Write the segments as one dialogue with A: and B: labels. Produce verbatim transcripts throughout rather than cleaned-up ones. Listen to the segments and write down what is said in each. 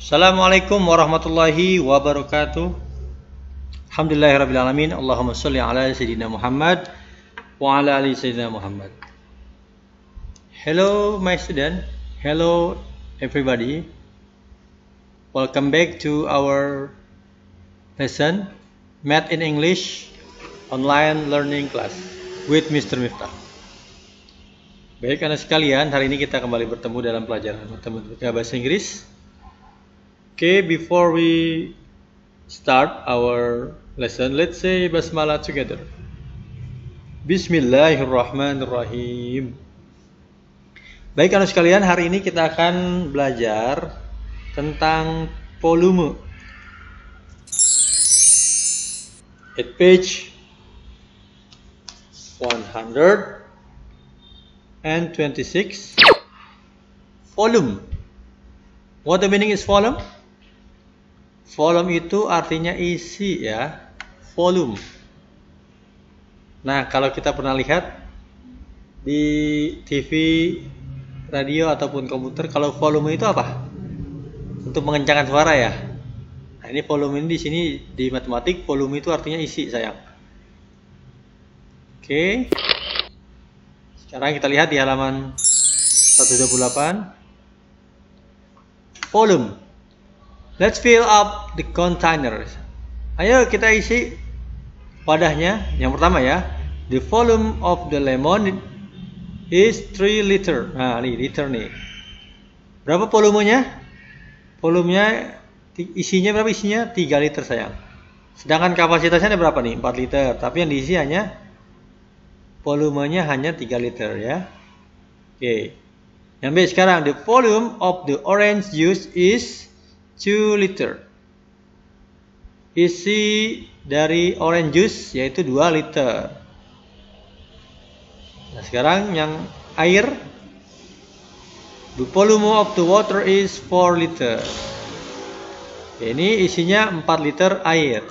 A: Assalamualaikum warahmatullahi wabarakatuh. Alhamdulillahirrabbilalamin. Allahumma salli ala Sayyidina Muhammad wa ala ali Sayyidina Muhammad. Hello my student. Hello everybody. Welcome back to our lesson Math in English online learning class with Mister Miftah. Baik anak sekalian, hari ini kita kembali bertemu dalam pelajaran matematika bahasa Inggris. Okay, before we start our lesson, let's say basmalah together. Bismillahirrahmanirrahim. Baik anak sekalian, hari ini kita akan belajar tentang volume. At page one hundred twenty-six, volume. What the meaning is volume? Volume itu artinya isi ya, volume. Nah, kalau kita pernah lihat di T V, radio ataupun komputer, kalau volume itu apa? Untuk mengencangkan suara ya. Nah, ini volume ini di sini di matematik volume itu artinya isi, sayang. Oke. Sekarang kita lihat di halaman seratus dua puluh delapan. Volume. Let's fill up the containers. Ayo kita isi wadahnya. Yang pertama ya, the volume of the lemon is three liter. Nah, ini liter nih. Berapa volumenya? Volumenya isinya berapa isinya? tiga liter sayang. Sedangkan kapasitasnya ada berapa nih? empat liter. Tapi yang diisi hanya volumenya hanya tiga liter ya. Oke. Yang B sekarang, the volume of the orange juice is two liter. Isi dari orange juice yaitu dua liter. Nah, sekarang yang air, the volume of the water is four liter. Ini isinya empat liter air.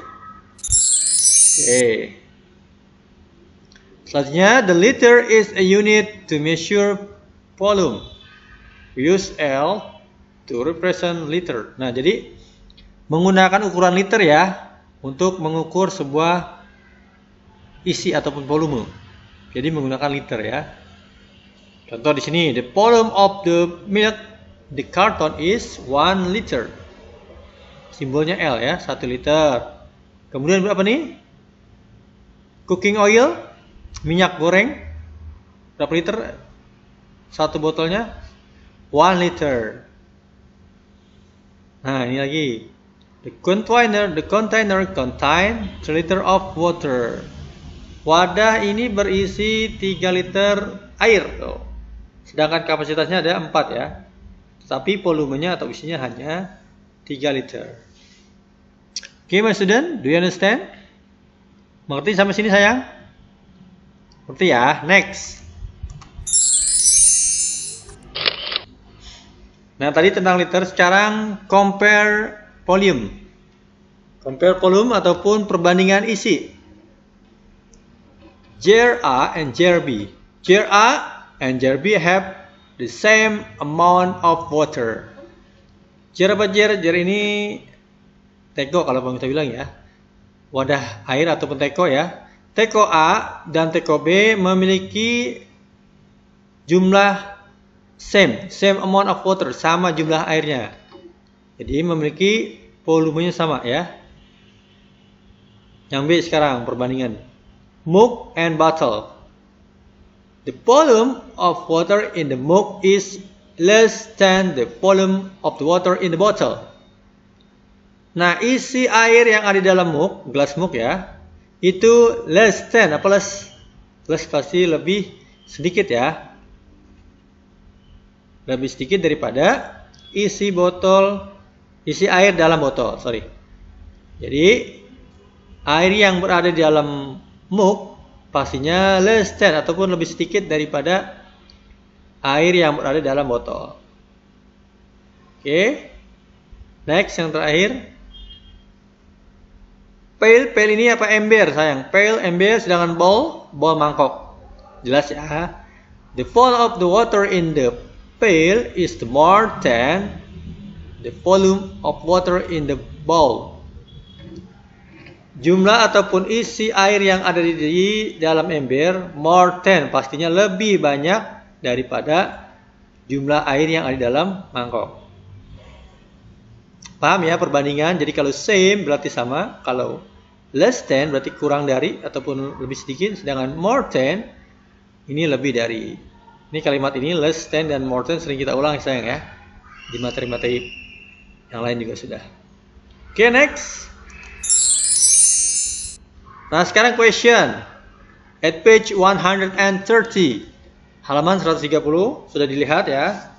A: Oke. Selanjutnya, the liter is a unit to measure volume. We use L to represent liter. Nah, jadi menggunakan ukuran liter ya untuk mengukur sebuah isi ataupun volume. Jadi menggunakan liter ya. Contoh di sini, the volume of the milk the carton is one liter. Simbolnya L ya, satu liter. Kemudian berapa nih? Cooking oil, minyak goreng, berapa liter? Satu botolnya one liter. Nah, ini lagi. The container, the container contain three liter of water. Wadah ini berisi tiga liter air. Tuh. Sedangkan kapasitasnya ada empat ya. Tapi volumenya atau isinya hanya tiga liter. Oke, okay, my student, do you understand? Mengerti sampai sini sayang? Mengerti ya? Next. Nah, tadi tentang liter, sekarang compare volume. Compare volume ataupun perbandingan isi. Jar A and Jar B. Jar A and Jar B have the same amount of water. Jar apa jar? Jar ini teko kalau kita bilang ya. Wadah air ataupun teko ya. Teko A dan teko B memiliki jumlah Same, same amount of water, sama jumlah airnya. Jadi memiliki volumenya sama ya. Yang B sekarang perbandingan. Mug and bottle. The volume of water in the mug is less than the volume of the water in the bottle. Nah, isi air yang ada di dalam mug, gelas mug ya, itu less than, apa less? Less pasti lebih sedikit ya. Lebih sedikit daripada isi botol, isi air dalam botol, sorry. Jadi air yang berada di dalam mug pastinya less than ataupun lebih sedikit daripada air yang berada di dalam botol. Oke, okay. Next yang terakhir, pail, pail ini apa? Ember sayang. Pail, ember, sedangkan bowl, bowl mangkok. Jelas ya. The volume of the water in the pail is more than the volume of water in the bowl. Jumlah ataupun isi air yang ada di, di dalam ember more than, pastinya lebih banyak daripada jumlah air yang ada di dalam mangkok. Paham ya perbandingan? Jadi kalau same berarti sama, kalau less than berarti kurang dari ataupun lebih sedikit, sedangkan more than ini lebih dari. Ini kalimat ini less than dan more than sering kita ulang sayang ya. Di materi-materi yang lain juga sudah. Oke, okay, next. Nah, sekarang question. At page one hundred thirty. Halaman seratus tiga puluh sudah dilihat ya.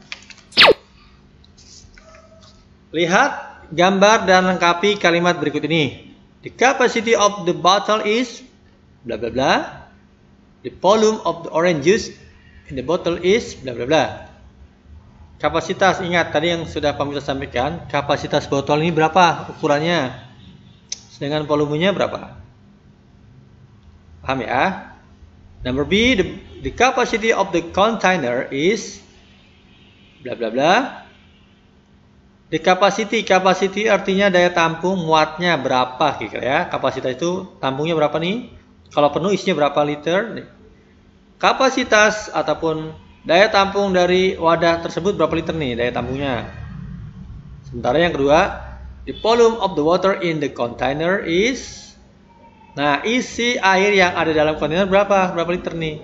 A: Lihat gambar dan lengkapi kalimat berikut ini. The capacity of the bottle is bla bla bla. The volume of the orange juice in the bottle is bla bla bla. Kapasitas, ingat tadi yang sudah Pak Mita sampaikan, kapasitas botol ini berapa ukurannya? Sedangkan volumenya berapa? Paham ya? Number B, the, the capacity of the container is bla bla bla. The capacity, capacity artinya daya tampung, muatnya berapa kira ya. Kapasitas itu tampungnya berapa nih? Kalau penuh isinya berapa liter? Kapasitas ataupun daya tampung dari wadah tersebut berapa liter nih daya tampungnya. Sementara yang kedua, the volume of the water in the container is, nah isi air yang ada dalam kontainer berapa? Berapa liter nih?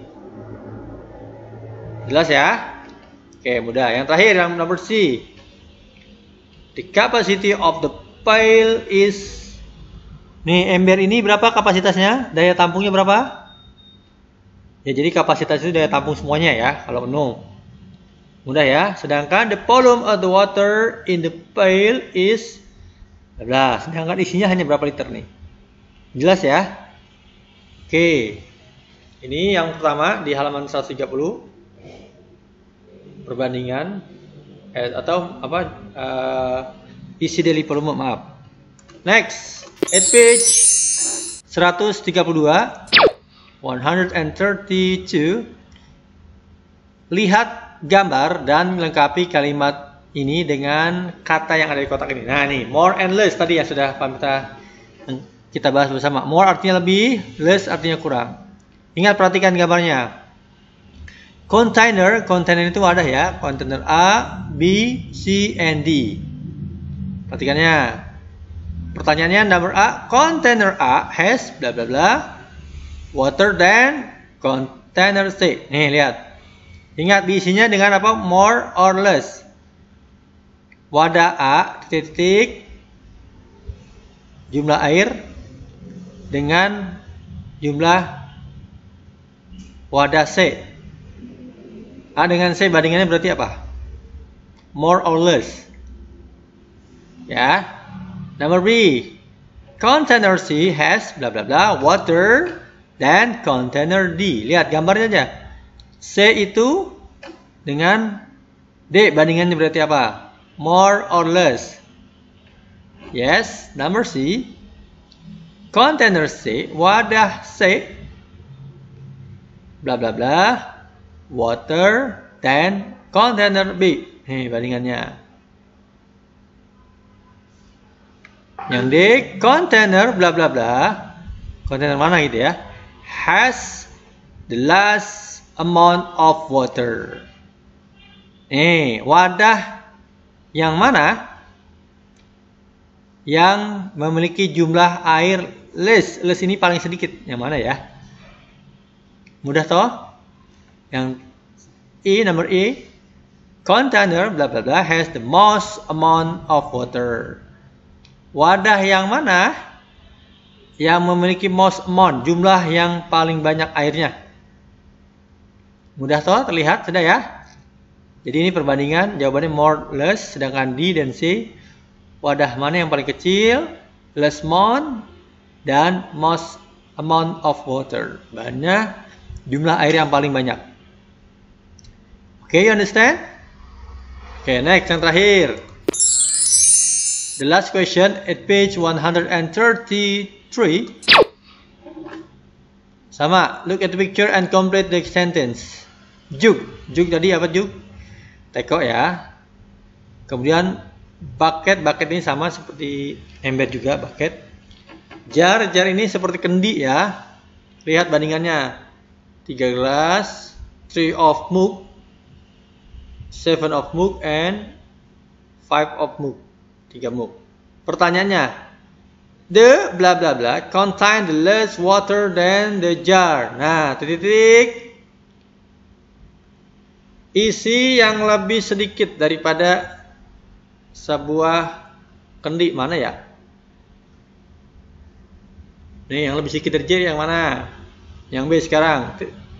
A: Jelas ya? Oke, mudah. Yang terakhir yang nomor C. The capacity of the pail is, nih ember ini berapa kapasitasnya? Daya tampungnya berapa? Ya, jadi kapasitas itu daya tampung semuanya ya, kalau penuh. Mudah ya. Sedangkan the volume of the water in the pail is bla. Sedangkan isinya hanya berapa liter nih? Jelas ya? Oke. Ini yang pertama di halaman seratus tiga puluh. Perbandingan eh, atau apa uh, isi daily volume, maaf. Next, at page seratus tiga puluh dua. one hundred thirty-two. Lihat gambar dan melengkapi kalimat ini dengan kata yang ada di kotak ini. Nah, nih, more and less tadi yang sudah kita kita bahas bersama. More artinya lebih, less artinya kurang. Ingat, perhatikan gambarnya. Container, container itu ada ya, container A, B, C, and D. Perhatikannya. Pertanyaannya number A, container A has bla bla bla water than container C. Nih, lihat. Ingat diisinya dengan apa? More or less. Wadah A, titik, jumlah air dengan jumlah wadah C. A dengan C bandingannya berarti apa? More or less. Ya. Number B. Container C has bla bla bla water dan container D. Lihat gambarnya aja. C itu dengan D bandingannya berarti apa? More or less. Yes, number C. Container C, wadah C, bla bla bla, water dan container B. Nih bandingannya. Yang D, container bla bla bla. Container mana gitu ya? Has the last amount of water. Eh, wadah yang mana yang memiliki jumlah air less? Less ini paling sedikit. Yang mana ya? Mudah toh? Yang E, number E. Container bla bla bla has the most amount of water. Wadah yang mana yang memiliki most amount, jumlah yang paling banyak airnya? Mudah toh, terlihat sudah ya. Jadi ini perbandingan, jawabannya more less, sedangkan D dan C wadah mana yang paling kecil, less amount dan most amount of water, banyak jumlah air yang paling banyak. Oke, okay, you understand? Oke, okay, next yang terakhir. The last question at page one hundred thirty-three. Sama, look at the picture and complete the sentence. Jug, jug tadi apa jug? Teko ya. Kemudian Bucket, bucket ini sama seperti ember juga bucket. Jar, jar ini seperti kendi ya. Lihat bandingannya. tiga gelas, three of mug, seven of mug, and five of mug. tiga mug. Pertanyaannya, the bla bla bla contain the less water than the jar. Nah, titik-titik. Isi yang lebih sedikit daripada sebuah kendi mana ya? Nih, yang lebih sedikit dari jar yang mana? Yang B sekarang.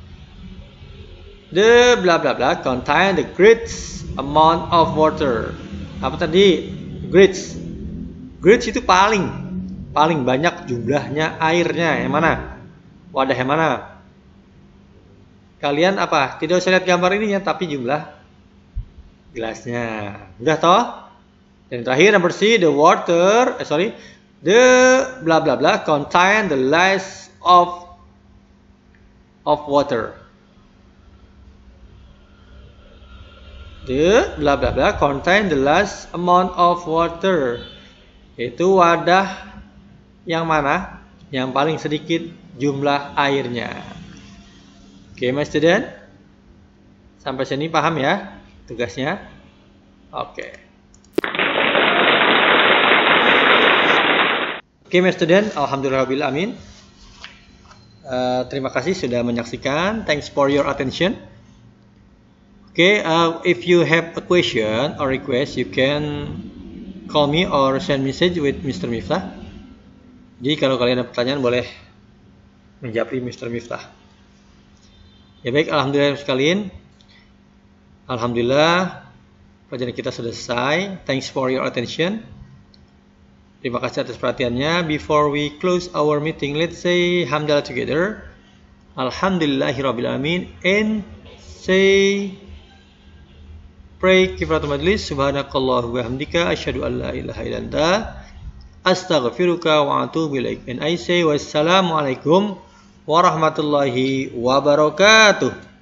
A: The bla bla bla contain the greatest amount of water. Apa tadi? Greatest. Greatest itu paling paling banyak jumlahnya airnya. Yang mana? Wadah yang mana? Kalian apa? Tidak usah lihat gambar ininya, tapi jumlah gelasnya. Udah toh? Dan terakhir nomor C, the water, eh, sorry, the bla bla bla contain the less of of water. The bla bla bla contain the less amount of water. Itu wadah yang mana? Yang paling sedikit jumlah airnya. Oke, my student. Sampai sini paham ya tugasnya? Oke. Oke, my student. Alhamdulillahirabbil alamin. Uh, terima kasih sudah menyaksikan. Thanks for your attention. Okay, uh, if you have a question or request, you can call me or send message with Mister Miftah. Jadi kalau kalian ada pertanyaan boleh menjawab Mister Miftah. Ya baik, alhamdulillah sekalian. Alhamdulillah pelajaran kita sudah selesai. Thanks for your attention. Terima kasih atas perhatiannya. Before we close our meeting, let's say hamdalah together. Alhamdulillahirabbil alamin and say pray kifaratul majlis. Subhanakallahu wa hamdika asyhadu an la ilaha illa anta astaghfiruka wa atubu ilaik. And I say wassalamu alaikum warahmatullahi wabarakatuh.